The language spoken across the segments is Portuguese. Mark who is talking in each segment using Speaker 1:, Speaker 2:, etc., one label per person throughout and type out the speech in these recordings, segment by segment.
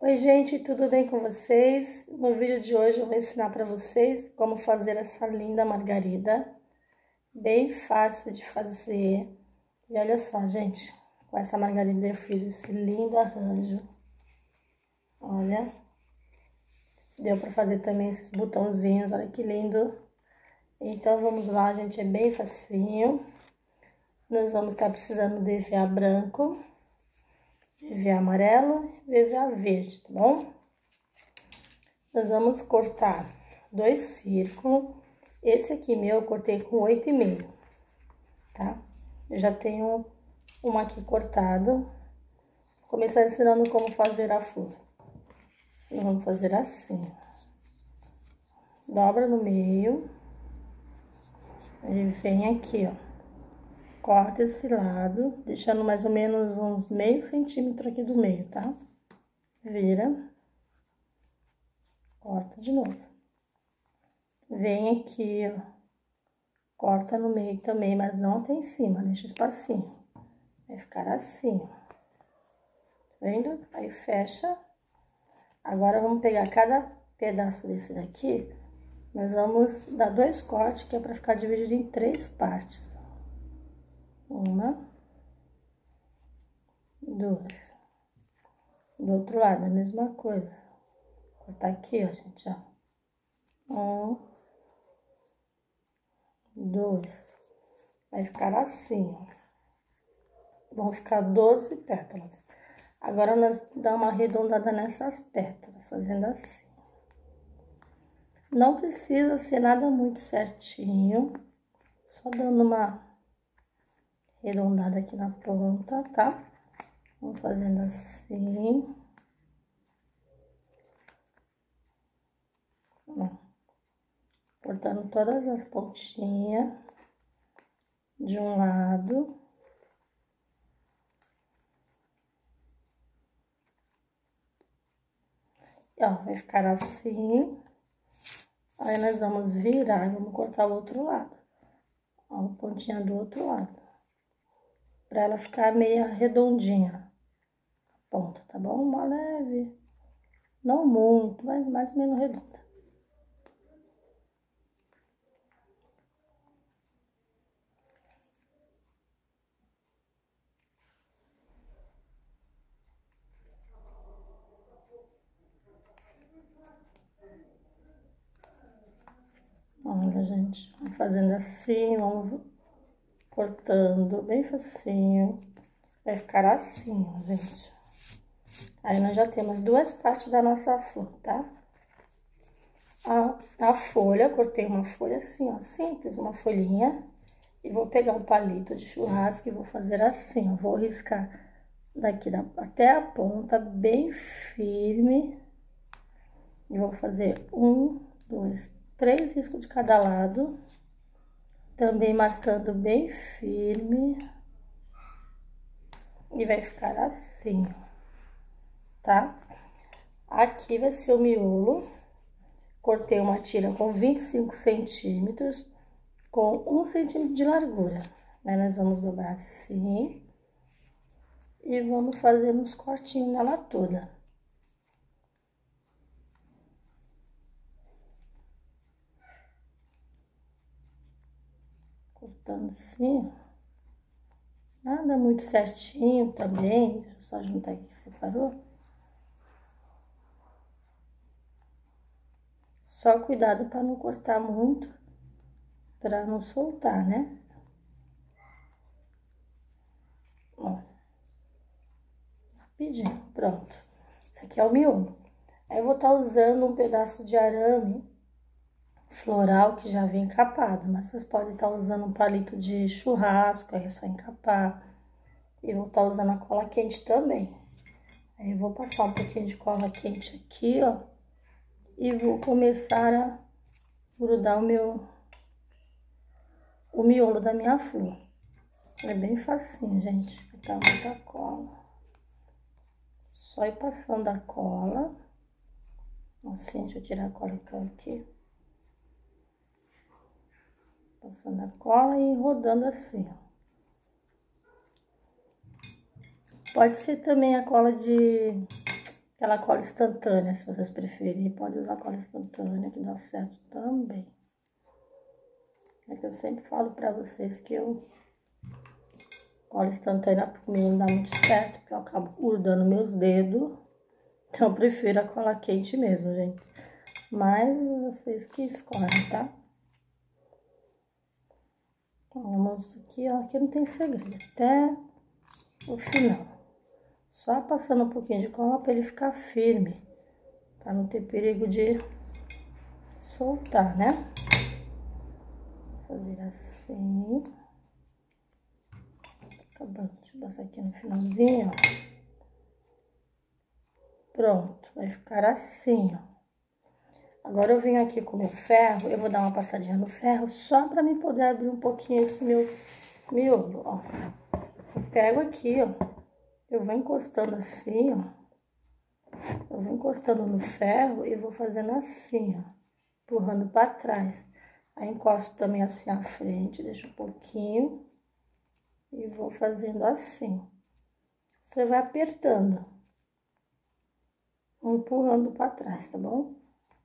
Speaker 1: Oi, gente, tudo bem com vocês? No vídeo de hoje eu vou ensinar para vocês como fazer essa linda margarida, bem fácil de fazer. E olha só, gente, com essa margarida eu fiz esse lindo arranjo. Olha, deu para fazer também esses botãozinhos, olha que lindo. Então vamos lá, gente, é bem facinho. Nós vamos estar precisando de EVA branco, EVA amarelo e EVA verde, tá bom? Nós vamos cortar 2 círculos. Esse aqui meu eu cortei com 8,5, tá? Eu já tenho uma aqui cortada. Vou começar ensinando como fazer a flor. Assim, vamos fazer assim. Dobra no meio. E vem aqui, ó. Corta esse lado, deixando mais ou menos uns meio centímetro aqui do meio, tá? Vira. Corta de novo. Vem aqui, ó. Corta no meio também, mas não até em cima, deixa espacinho. Vai ficar assim, ó. Tá vendo? Aí fecha. Agora, vamos pegar cada pedaço desse daqui. Nós vamos dar 2 cortes, que é pra ficar dividido em 3 partes. Uma. 2. Do outro lado, a mesma coisa. Cortar aqui, ó, gente, ó. 1, 2. Vai ficar assim, ó. Vão ficar 12 pétalas. Agora, nós damos uma arredondada nessas pétalas, fazendo assim. Não precisa ser nada muito certinho, só dando uma arredondada aqui na ponta, tá? Vamos fazendo assim. Ó. Cortando todas as pontinhas de um lado. Ó, vai ficar assim. Aí, nós vamos virar e vamos cortar o outro lado. Ó, a pontinha do outro lado. Pra ela ficar meio redondinha. A ponta, tá bom? Uma leve. Não muito, mas mais ou menos redonda. Olha, gente, vamos fazendo assim, vamos cortando bem facinho. Vai ficar assim, ó, gente. Aí, nós já temos 2 partes da nossa flor, tá? A folha, cortei uma folha assim, ó, simples, uma folhinha. E vou pegar um palito de churrasco e vou fazer assim, ó. Vou riscar daqui até a ponta, bem firme. E vou fazer 1, 2, 3 riscos de cada lado. Também marcando bem firme. E vai ficar assim, tá? Aqui vai ser o miolo. Cortei uma tira com 25 centímetros, com 1 centímetro de largura. Aí, nós vamos dobrar assim. E vamos fazer uns cortinhos nela toda. Cortando assim, ó. Nada muito certinho também. Deixa eu só juntar aqui, separou? Só cuidado para não cortar muito, para não soltar, né? Ó. Rapidinho, pronto. Esse aqui é o miolo. Aí, eu vou estar usando um pedaço de arame floral que já vem encapado, mas vocês podem estar usando um palito de churrasco, aí é só encapar. E vou estar usando a cola quente também. Aí, eu vou passar um pouquinho de cola quente aqui, ó. E vou começar a grudar o miolo da minha flor. É bem facinho, gente. Botar muita cola. Só ir passando a cola. Assim, deixa eu tirar a cola que caiu aqui. Passando a cola e rodando assim, ó. Pode ser também a cola aquela cola instantânea, se vocês preferirem, pode usar cola instantânea, que dá certo também. É que eu sempre falo pra vocês que cola instantânea comigo não dá muito certo, porque eu acabo grudando meus dedos. Então, eu prefiro a cola quente mesmo, gente. Mas vocês que escolhem, tá? Vamos aqui, ó. Aqui não tem segredo. Até o final. Só passando um pouquinho de cola pra ele ficar firme. Pra não ter perigo de soltar, né? Vou fazer assim. Acabando de passar aqui no finalzinho, ó. Pronto, vai ficar assim, ó. Agora eu venho aqui com o meu ferro, eu vou dar uma passadinha no ferro só pra mim poder abrir um pouquinho esse meu miolo, ó. Eu pego aqui, ó, eu vou encostando assim, ó. Eu vou encostando no ferro e vou fazendo assim, ó, empurrando pra trás. Aí encosto também assim à frente, deixo um pouquinho e vou fazendo assim. Você vai apertando, empurrando pra trás, tá bom?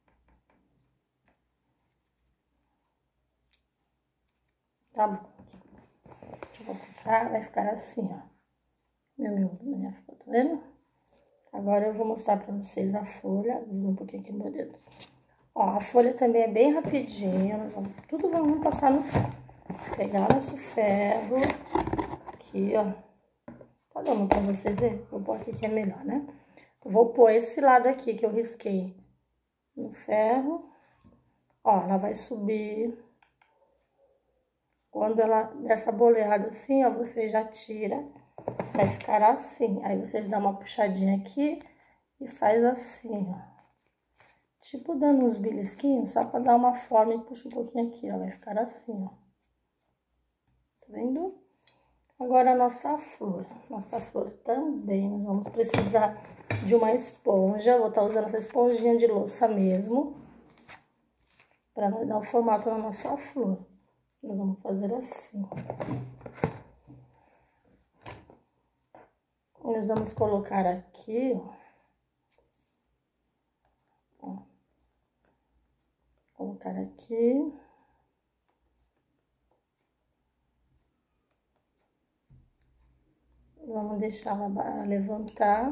Speaker 1: Tá bom. Deixa eu colocar, vai ficar assim, ó. Meu miolo da minha folha, tá vendo? Agora eu vou mostrar pra vocês a folha, um pouquinho aqui no meu dedo. Ó, a folha também é bem rapidinho, nós vamos, tudo vamos passar no ferro. Pegar nosso ferro, aqui, ó. Tá dando pra vocês verem? Vou pôr aqui que é melhor, né? Vou pôr esse lado aqui que eu risquei no ferro. Ó, ela vai subir. Quando ela dessa boleada assim, ó, você já tira, vai ficar assim. Aí vocês dão uma puxadinha aqui e faz assim, ó. Tipo dando uns belisquinhos, só pra dar uma forma e puxa um pouquinho aqui, ó. Vai ficar assim, ó. Tá vendo? Agora a nossa flor. Nossa flor também, nós vamos precisar de uma esponja. Vou estar usando essa esponjinha de louça mesmo, pra dar o formato na nossa flor. Nós vamos fazer assim. Nós vamos colocar aqui, ó. Colocar aqui. Vamos deixar ela levantar.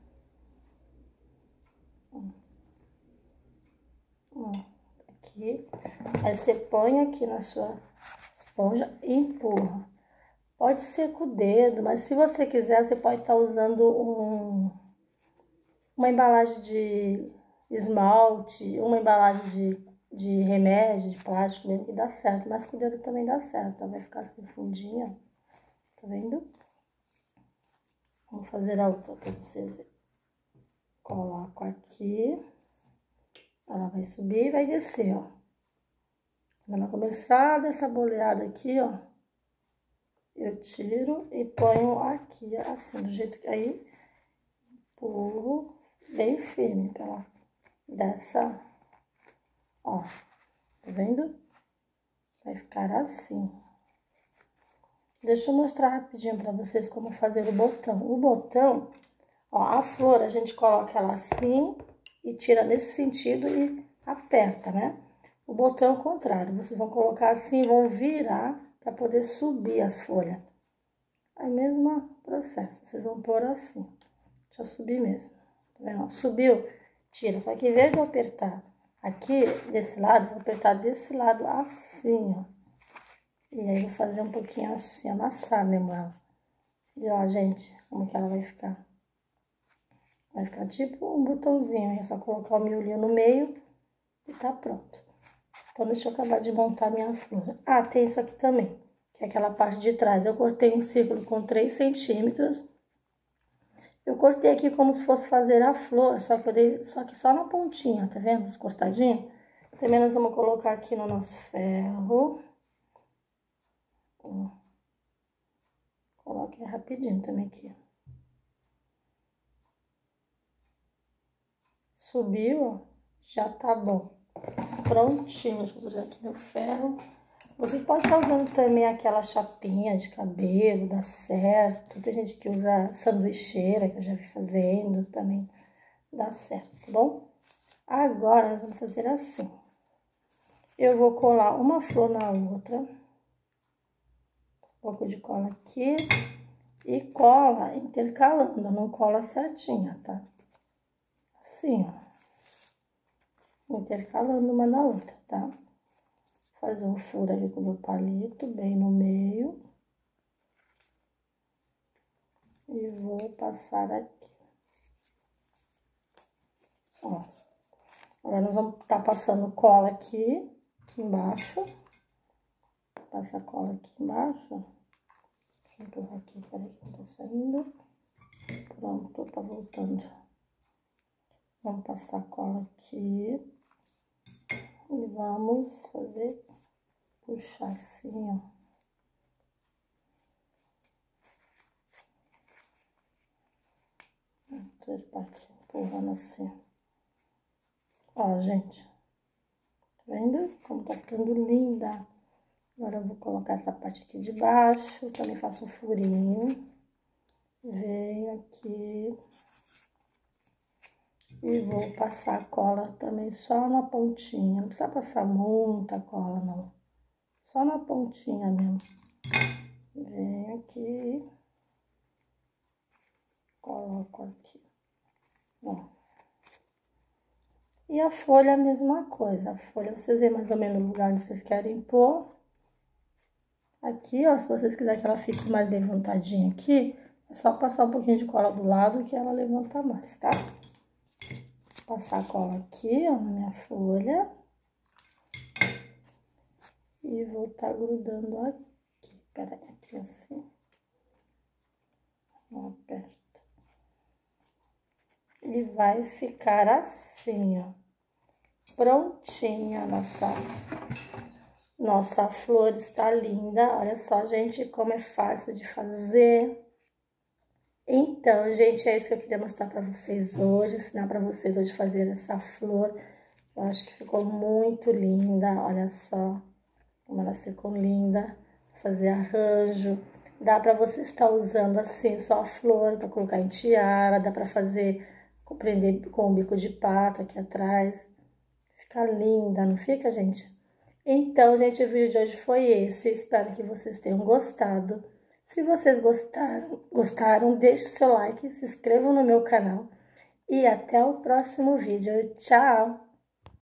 Speaker 1: Ó, aqui. Aí você põe aqui na sua esponja e empurra. Pode ser com o dedo, mas se você quiser, você pode estar usando uma embalagem de esmalte, uma embalagem de remédio, de plástico mesmo, que dá certo. Mas com o dedo também dá certo, ó. Vai ficar assim fundinho, ó. Tá vendo? Vamos fazer a outra pra vocês verem. Coloco aqui. Ela vai subir e vai descer, ó. Quando ela começar dessa boleada aqui, ó, eu tiro e ponho aqui, assim, do jeito que aí, empurro bem firme pra ela dessa, ó, tá vendo? Vai ficar assim. Deixa eu mostrar rapidinho pra vocês como fazer o botão. O botão, ó, a flor a gente coloca ela assim e tira nesse sentido e aperta, né? O botão é o contrário, vocês vão colocar assim, vão virar para poder subir as folhas. É o mesmo processo, vocês vão pôr assim. Deixa eu subir mesmo. Tá vendo? Subiu, tira. Só que em vez de eu apertar aqui, desse lado, vou apertar desse lado assim, ó. E aí vou fazer um pouquinho assim, amassar mesmo ela. E ó, gente, como que ela vai ficar. Vai ficar tipo um botãozinho, é só colocar o miolinho no meio e tá pronto. Então, deixa eu acabar de montar minha flor. Ah, tem isso aqui também, que é aquela parte de trás. Eu cortei um círculo com 3 centímetros. Eu cortei aqui como se fosse fazer a flor, só que eu dei só na pontinha, tá vendo? Os cortadinhos. Também nós vamos colocar aqui no nosso ferro. Ó. Coloquei rapidinho também aqui. Subiu, ó, já tá bom. Prontinho, deixa eu usar aqui meu ferro. Você pode estar usando também aquela chapinha de cabelo, dá certo. Tem gente que usa sanduicheira, que eu já vi fazendo também. dá certo, tá bom? Agora, nós vamos fazer assim. Eu vou colar uma flor na outra. Um pouco de cola aqui. E cola intercalando, não cola certinha, tá? Assim, ó. Intercalando uma na outra, tá? Fazer um furo aqui com o meu palito, bem no meio. E vou passar aqui. Ó. Agora, nós vamos estar passando cola aqui embaixo. Passa a cola aqui embaixo. Deixa eu empurrar aqui, peraí que não tá saindo. Pronto, tá voltando. Vamos passar a cola aqui. E vamos fazer, puxar assim, ó. Vou tá aqui, empurrando assim. Ó, gente. Tá vendo como tá ficando linda? Agora eu vou colocar essa parte aqui de baixo. Também faço um furinho. Venho aqui. E vou passar a cola também só na pontinha. Não precisa passar muita cola, não. Só na pontinha mesmo. Venho aqui. Coloco aqui. Ó. E a folha, a mesma coisa. A folha, vocês veem mais ou menos o lugar onde vocês querem pôr. Aqui, ó, se vocês quiserem que ela fique mais levantadinha aqui, é só passar um pouquinho de cola do lado que ela levanta mais, tá? Passar a cola aqui, ó, na minha folha. E vou tá grudando aqui. Peraí, aqui assim. Ó, aperta. E vai ficar assim, ó. Prontinha a nossa flor está linda. Olha só, gente, como é fácil de fazer. Então, gente, é isso que eu queria mostrar pra vocês hoje, ensinar pra vocês hoje fazer essa flor. Eu acho que ficou muito linda, olha só como ela ficou linda. Fazer arranjo, dá pra você estar usando assim só a flor pra colocar em tiara, dá pra fazer, prender com o bico de pato aqui atrás. Fica linda, não fica, gente? Então, gente, o vídeo de hoje foi esse. Espero que vocês tenham gostado. Se vocês gostaram, deixe seu like, se inscrevam no meu canal. E até o próximo vídeo. Tchau!